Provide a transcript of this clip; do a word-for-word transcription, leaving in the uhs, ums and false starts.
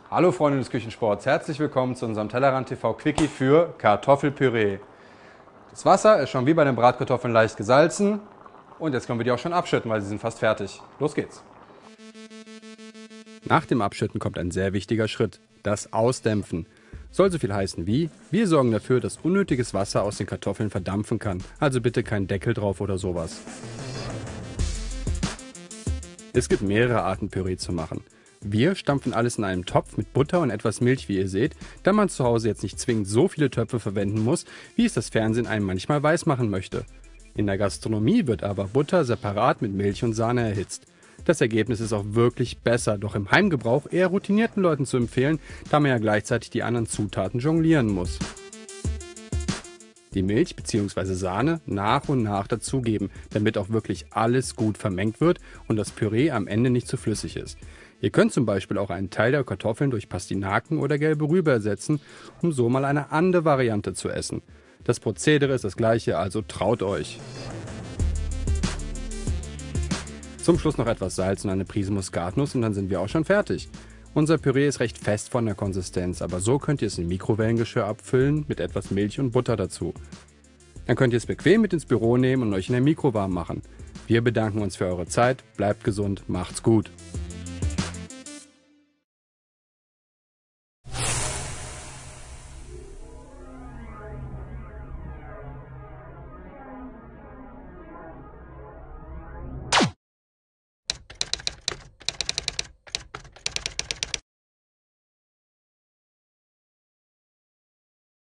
Hallo Freunde des Küchensports, herzlich willkommen zu unserem Tellerrand T V Quickie für Kartoffelpüree. Das Wasser ist schon wie bei den Bratkartoffeln leicht gesalzen und jetzt können wir die auch schon abschütten, weil sie sind fast fertig. Los geht's! Nach dem Abschütten kommt ein sehr wichtiger Schritt, das Ausdämpfen. Soll so viel heißen wie, wir sorgen dafür, dass unnötiges Wasser aus den Kartoffeln verdampfen kann, also bitte kein Deckel drauf oder sowas. Es gibt mehrere Arten Püree zu machen. Wir stampfen alles in einem Topf mit Butter und etwas Milch, wie ihr seht, da man zu Hause jetzt nicht zwingend so viele Töpfe verwenden muss, wie es das Fernsehen einem manchmal weismachen möchte. In der Gastronomie wird aber Butter separat mit Milch und Sahne erhitzt. Das Ergebnis ist auch wirklich besser, doch im Heimgebrauch eher routinierten Leuten zu empfehlen, da man ja gleichzeitig die anderen Zutaten jonglieren muss. Die Milch bzw. Sahne nach und nach dazugeben, damit auch wirklich alles gut vermengt wird und das Püree am Ende nicht zu flüssig ist. Ihr könnt zum Beispiel auch einen Teil der Kartoffeln durch Pastinaken oder gelbe Rübe ersetzen, um so mal eine andere Variante zu essen. Das Prozedere ist das gleiche, also traut euch! Zum Schluss noch etwas Salz und eine Prise Muskatnuss und dann sind wir auch schon fertig. Unser Püree ist recht fest von der Konsistenz, aber so könnt ihr es in Mikrowellengeschirr abfüllen mit etwas Milch und Butter dazu. Dann könnt ihr es bequem mit ins Büro nehmen und euch in der Mikro warm machen. Wir bedanken uns für eure Zeit, bleibt gesund, macht's gut!